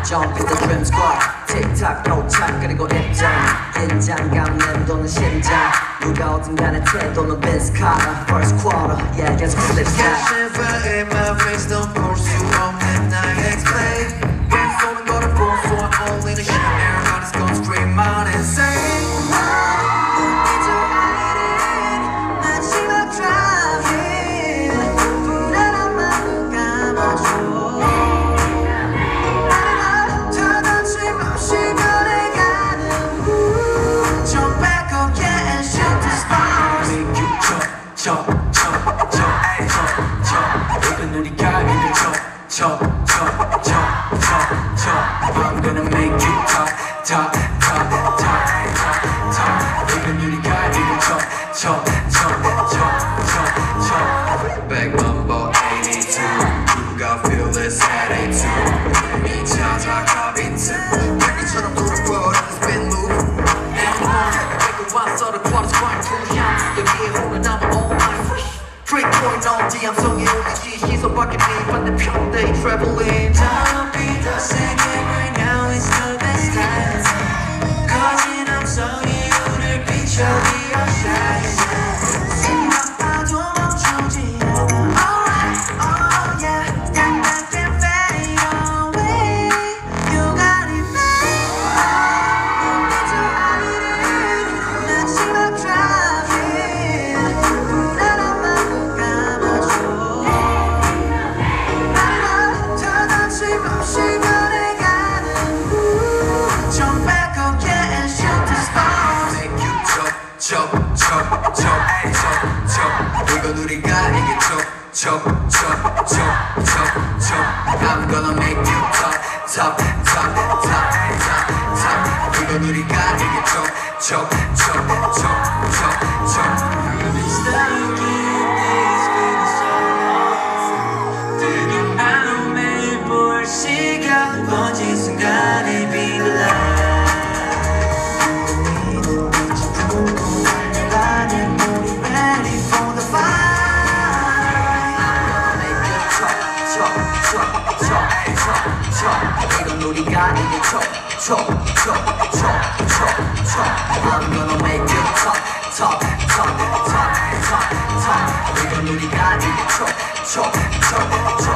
Jump in the dream squad 틱탁 도착 그리고 입장 긴장감 맴도는 심장 누가 어딘 간에 태도는 Vince Carter First quarter yeah guess who's this guy Got shiver in my face don't 볼 수 없는 나의 explain 왼손은 걸었고 so I only the shit everybody's gonna scream out and say I'm gonna make you top, top, top, top, top, top. 이건 우리가 이거 chop. Back number 82. 누가 feel this attitude? 이 찾아가 빈틈. 백이처럼 돌아보는 spin move. And more. 내가 왔어 the quarters right through shot. 여기에 오늘 남은 all my fresh. Trick point on the 함성이 울리지 시선 밖에 네 반대편 they traveling. Don't be the same right now it's the best time. 거진 함성이 오늘 비춰 be your shine. 생각봐도 멈추지 않아. Alright, oh yeah. Stand back and fade away. You got it made. 눈빛을 아리는 마지막 driving. 불안한 맘을 감아줘. 없이 변해가는 Jump back again and shoot the stars. Make you chop. 이건 우리가 이게 chop. I'm gonna make you top. 이건 우리가 이게 chop. I've been stuck in this feeling so long. 뜨거운 마음에 볼 시간 번진 순간에 be the light. 빛이 불고 달려가는 우리 ready for the fight. I'm gonna make you chop. 이건 우리가 이게 chop. I'm gonna make you top. 이건 우리가 이게 chop.